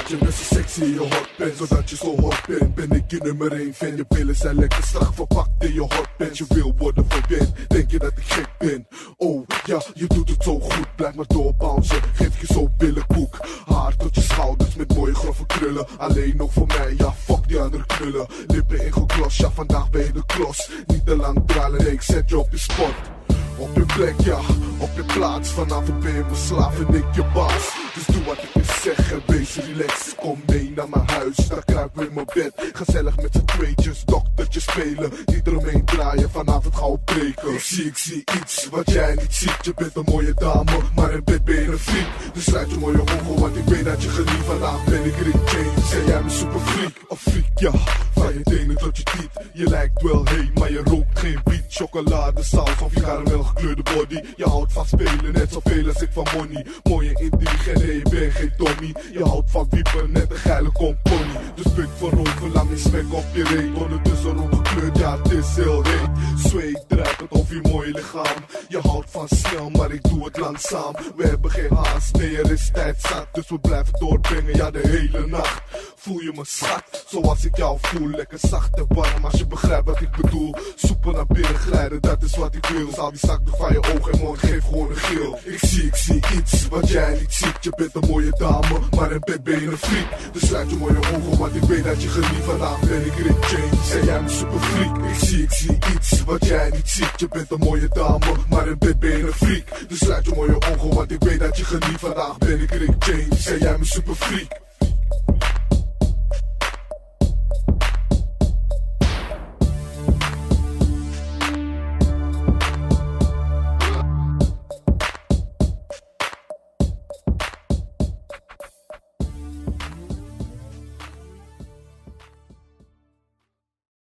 je bent zo sexy in je hot bent. Zodat je zo hot bent, ben ik je nummer 1 fan. Je billen zijn lekker strak verpakt in je hot bent. Je wil worden verwend, denk je dat ik gek ben? Oh ja, je doet het zo goed, blijf maar doorbouncen. Geef je zo billenkoek, haar tot je schouders met mooie grove krullen. Alleen nog voor mij, ja fuck die andere knullen. Lippen ingeklost, ja vandaag ben je de klos. Niet te lang dralen, nee ik zet je op je spot. Op je plek, ja, op je plaats. Vanavond ben je mijn slaaf en ik je baas. Dus doe wat ik je zeg en wees relaxed. Kom mee naar mijn huis, daar kruip ik in mijn bed. Gezellig met z'n tweetjes, doktertje spelen. Niet eromheen draaien, vanavond gauw breken. Ik zie iets wat jij niet ziet. Je bent een mooie dame, maar in bed ben je een freak. Dus sluit je mooie ogen, want ik weet dat je geniet. Vandaag ben ik Rick James en jij mijn superfreak. Een freak, ja, van je tenen tot je tiet. Je lijkt wel heen, maar je rookt geen wiet. Chocolade, saus of je caramel gekleurde body. Je houdt van spelen, net zoveel als ik van money. Mooie intelligent, nee, je bent geen Tommy. Je houdt van wiepen, net een geile compagnie. Dus pik voorover, lang je smek op je reet. Ondertussen ongekleurd, ja het is heel heet. Zweet druipend over je mooie lichaam. Je houdt van snel, maar ik doe het langzaam. We hebben geen haast, nee er is tijd zat. Dus we blijven doorbrengen, ja de hele nacht. Voel je me schat, zoals ik jou voel. Lekker zacht en warm, als je begrijpt wat ik bedoel. Soepel naar binnen glijden, dat is wat ik wil. Zal die zakdoek van je ogen en mond, geef gewoon een gil. Ik zie iets wat jij niet ziet. Je bent een mooie dame, maar in bed ben je een freak. Dus sluit je mooie ogen, want ik weet dat je geniet. Vandaag ben ik Rick James en jij mijn superfreak. Ik zie iets wat jij niet ziet. Je bent een mooie dame, maar in bed ben je een freak. Dus sluit je mooie ogen, want ik weet dat je geniet. Vandaag ben ik Rick James en jij mijn superfreak.